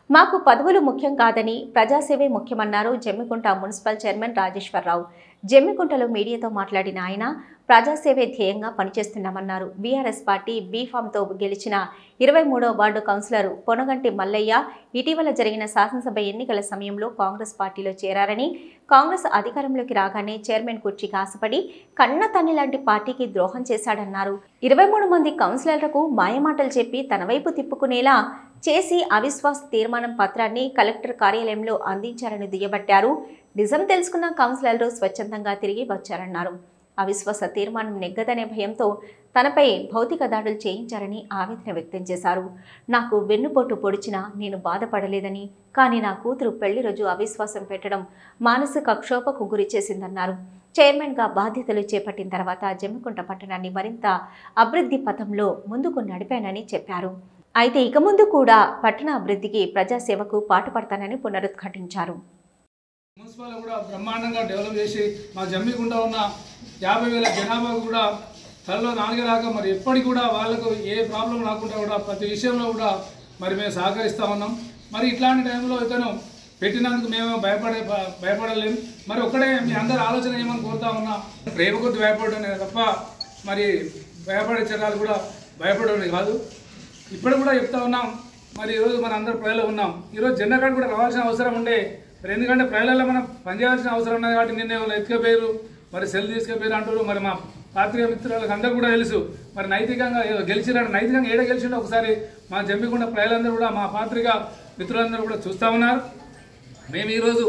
మాకు పదవులు ముఖ్యం కాదని ప్రజాసేవే ముఖ్యమన్నారు జమ్మికుంట మున్సిపల్ చైర్మన్ రాజేశ్వరరావు. జమ్మికుంటలో మీడియాతో మాట్లాడిన ఆయన ప్రజాసేవే ధ్యేయంగా పనిచేస్తున్నామన్నారు. బీఆర్ఎస్ పార్టీ బీఫామ్తో గెలిచిన 23వ వార్డు కౌన్సిలర్ పొనగంటి మల్లయ్య ఇటీవల జరిగిన శాసనసభ ఎన్నికల సమయంలో కాంగ్రెస్ పార్టీలో చేరారని, కాంగ్రెస్ అధికారంలోకి రాగానే చైర్మన్ కుర్చీకి ఆశపడి కన్న తల్లి లాంటి పార్టీకి ద్రోహం చేశాడన్నారు. 23 మంది కౌన్సిలర్లకు మాయమాటలు చెప్పి తన వైపు తిప్పుకునేలా చేసి అవిశ్వాస తీర్మానం పత్రాన్ని కలెక్టర్ కార్యాలయంలో అందించారని దుయ్యబట్టారు. నిజం తెలుసుకున్న కౌన్సిలర్లు స్వచ్ఛందంగా తిరిగి వచ్చారన్నారు. అవిశ్వాస తీర్మానం నెగ్గదనే భయంతో తనపై భౌతిక దాడులు చేయించారని ఆవేదన వ్యక్తం చేశారు. నాకు వెన్నుపోటు పొడిచినా నేను బాధపడలేదని, కానీ నా కూతురు పెళ్లి రోజు అవిశ్వాసం పెట్టడం మానసిక క్షోభకు గురి చేసిందన్నారు. చైర్మన్గా బాధ్యతలు చేపట్టిన తర్వాత జమ్మికుంట పట్టణాన్ని మరింత అభివృద్ధి పథంలో ముందుకు నడిపానని చెప్పారు. అయితే ఇక ముందు కూడా పట్టణ అభివృద్ధికి ప్రజాసేవకు పాటుపడతానని పునరుద్ఘాటించారు. మున్సిపల్ కూడా బ్రహ్మాండంగా డెవలప్ చేసి మా జమ్మికుంట ఉన్న 50,000 జనాభాకు కూడా తలలో నాలుగేలాగా మరి ఎప్పటికి కూడా వాళ్ళకు ఏ ప్రాబ్లం రాకుండా కూడా ప్రతి విషయంలో కూడా మరి మేము సహకరిస్తూ ఉన్నాం. మరి ఇట్లాంటి టైంలో ఇతను పెట్టినందుకు మేము భయపడలేము. మరి ఒక్కడే మీ అందరి ఆలోచన ఏమని కోరుతా ఉన్నా, ప్రేమ కొద్ది భయపడడం తప్ప మరి భయపడే చర్యలు కూడా భయపడడం కాదు. ఇప్పుడు కూడా చెప్తా ఉన్నాం. మరి ఈరోజు మన అందరు ప్రజలు ఉన్నాం. ఈరోజు జెండా కార్డు కూడా రావాల్సిన అవసరం ఉండే. మరి ఎందుకంటే ప్రజలలో మనం పనిచేయాల్సిన అవసరం ఉన్నది కాబట్టి నిన్న వాళ్ళు ఎత్తుకపోయారు, మరి సెల్ తీసుకుపోయారు అంటారు. మరి మా పాత్రిక మిత్రులకు అందరూ కూడా తెలుసు. మరి నైతికంగా గెలిచినాడు, నైతికంగా ఏడ గెలిచిండో ఒకసారి మా జమ్మికుంట ప్రజలందరూ కూడా మా పాత్రిక మిత్రులందరూ కూడా చూస్తూ ఉన్నారు. మేము ఈరోజు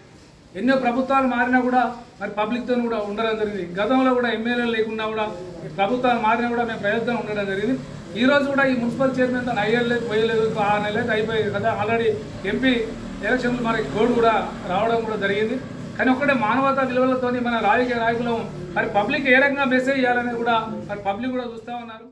ఎన్నో ప్రభుత్వాలు మారినా కూడా మరి పబ్లిక్తో కూడా ఉండడం జరిగింది. గతంలో కూడా ఎమ్మెల్యేలు లేకున్నా కూడా ప్రభుత్వాలు మారినా కూడా మేము ప్రజలతో ఉండడం జరిగింది. ఈరోజు కూడా ఈ మున్సిపల్ చైర్మన్ తను అయ్యేలేదు, పోయలేదు, 6 నెలలకు అయిపోయింది కదా. ఆల్రెడీ ఎంపీ ఎలక్షన్లు మరి కోడ్ కూడా రావడం కూడా జరిగింది. కానీ ఒక్కటే మానవతా విలువలతో మన రాజకీయ నాయకులు మరి పబ్లిక్ ఏ రకంగా మెసేజ్ చేయాలనేది కూడా మరి పబ్లిక్ కూడా చూస్తూ ఉన్నారు.